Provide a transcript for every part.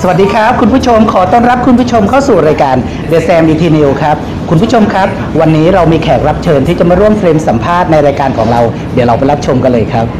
สวัสดีครับคุณผู้ชมขอต้อนรับคุณผู้ชมเข้าสู่รายการ The Sam DT News ครับคุณผู้ชมครับวันนี้เรามีแขกรับเชิญที่จะมาร่วมเฟรมสัมภาษณ์ในรายการของเราเดี๋ยวเราไปรับชมกันเลยครับ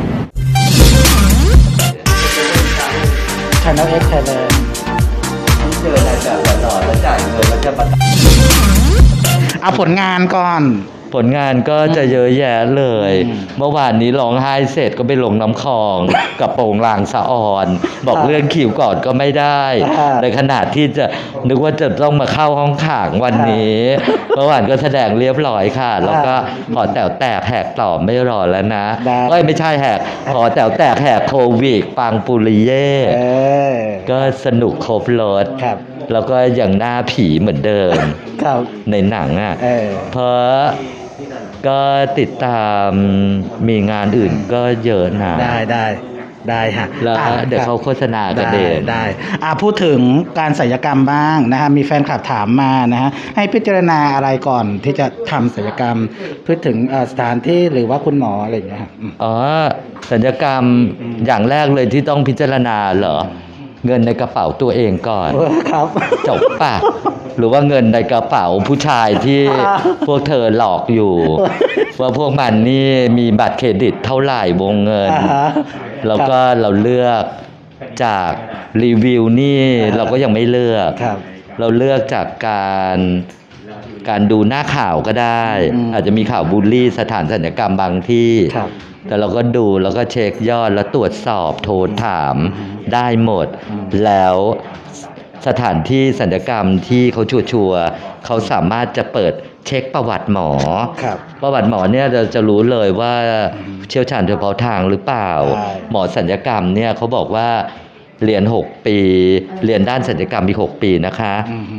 Channel X Thailand เจออะไรแบบหล่อแล้วจ่ายเงินแล้วจะมาเอาผลงานก่อนผลงานก็จะเยอะแยะเลยเมื่อวานนี้ร้องไห้เสร็จก็ไปลงน้ำคลองกับโป่งลางสะออนบอกเรื่องคิวก่อนก็ไม่ได้ในขนาดที่จะนึกว่าจะต้องมาเข้าห้องขังวันนี้เมื่อวานก็แสดงเรียบร้อยค่ะแล้วก็ขอแต๋วแตกแหกต่อไม่รอแล้วนะไม่ใช่แหกขอแต๋วแตกแหกโควิดปังปุริเย่ก็สนุกครบรถแล้วก็อย่างหน้าผีเหมือนเดิมในหนังอ่ะเพราะก็ติดตามมีงานอื่นก็เยอะนะได้ฮะแล้วเดี๋ยวเขาโฆษณากันเองได้พูดถึงการศัลยกรรมบ้างนะฮะมีแฟนคลับถามมานะฮะให้พิจารณาอะไรก่อนที่จะทำศัลยกรรมพูดถึงสถานที่หรือว่าคุณหมออะไรอย่างเงี้ยครับศัลยกรรมอย่างแรกเลยที่ต้องพิจารณาเหรอเงินในกระเป๋าตัวเองก่อนครับจบป่ะหรือว่าเงินในกระเป๋าผู้ชายที่พวกเธอหลอกอยู่ว่าพวกมันนี่มีบัตรเครดิตเท่าไหร่วงเงินแล้วก็เราเลือกจากรีวิวนี่เราก็ยังไม่เลือกเราเลือกจากการดูหน้าข่าวก็ได้อาจจะมีข่าวบูลลี่สถานศัลยกรรมบางที่แต่เราก็ดูแล้วก็เช็คยอดแล้วตรวจสอบโทรถามได้หมดแล้วสถานที่ศัลยกรรมที่เขาชัวร์เขาสามารถจะเปิดเช็คประวัติหมอประวัติหมอเนี่ยเราจะรู้เลยว่าเชี่ยวชาญเฉพาะทางหรือเปล่าหมอศัลยกรรมเนี่ยเขาบอกว่าเรียน6ปีเรียนด้านศัลยกรรมมี6ปีนะคะ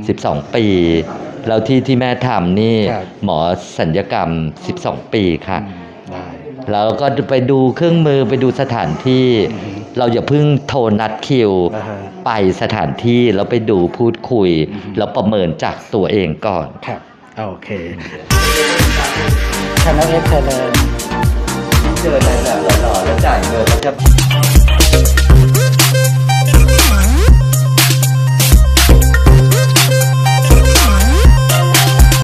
12ปีแล้วที่แม่ทำนี่หมอศัลยกรรม12ปีค่ะแล้วก็ไปดูเครื่องมือไปดูสถานที่เราอย่าเพิ่งโทรนัดคิวไปสถานที่แล้วไปดูพูดคุยแล้วประเมินจากตัวเองก่อนครับโอเค Channel X Thailand เจออะไรแบบหล่อแล้วจ่ายเงินแล้วจะ